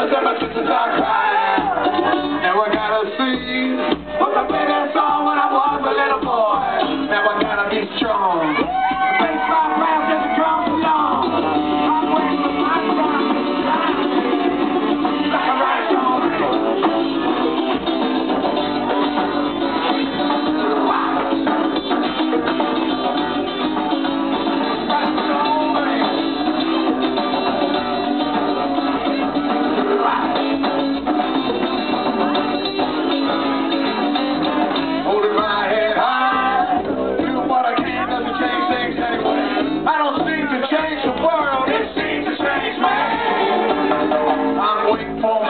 brothers and my sisters are crying. Now I gotta see what my baby saw when I was a little boy. Now I gotta be strong. Face my round as it comes along. I'm waiting for my time to shine. Like a rhinestone. Change the world, it seems to change me. I'm waiting for